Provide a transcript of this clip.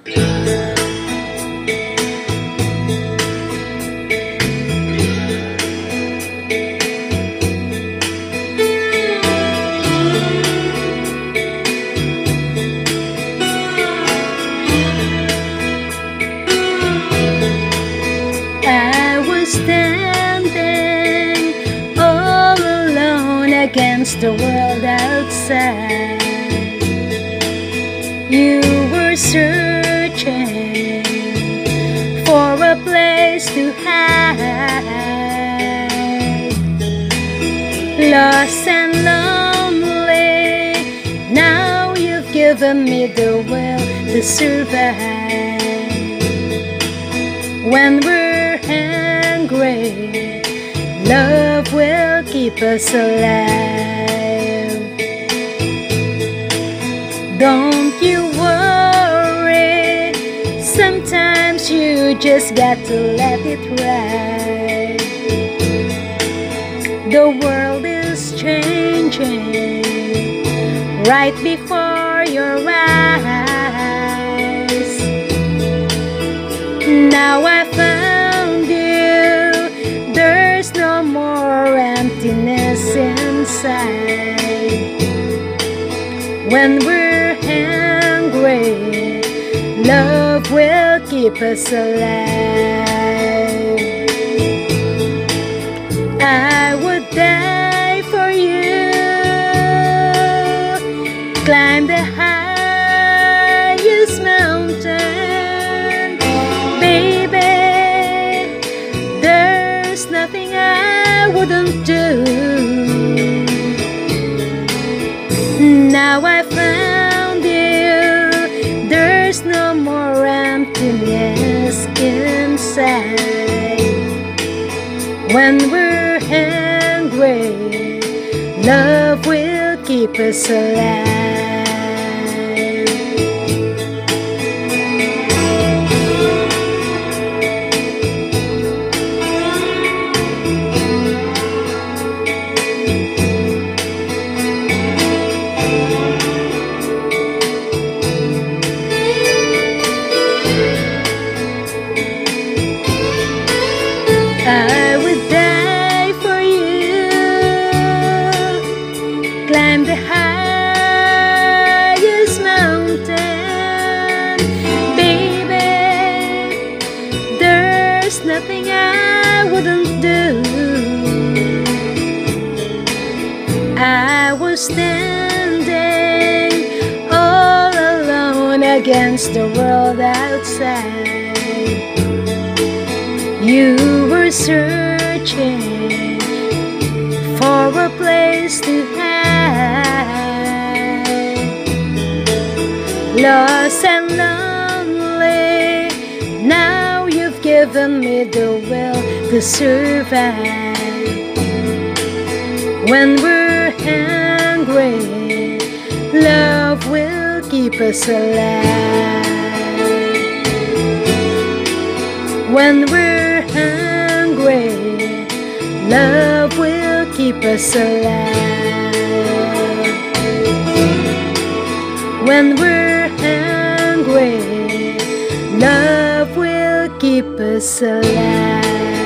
I was standing all alone against the world outside. You were searching for a place to hide. Lost and lonely, now you've given me the will to survive. When we're hungry, love will keep us alive. Don't you worry, sometimes you just got to let it ride. The world is changing right before your eyes. Now I found you, there's no more emptiness inside. When we're hungry, love will keep us alive. I would die for you, climb the highest mountain. Baby, there's nothing I wouldn't do. Now I found you, there's no more emptiness inside. When we're hungry, love will keep us alive. I would die for you, climb the highest mountain. Baby, there's nothing I wouldn't do. I was standing all alone against the world outside. You were searching for a place to hide. Lost and lonely, now you've given me the will to survive. When we're hungry, love will keep us alive. When we're hungry, love will keep us alive. When we're hungry, love will keep us alive.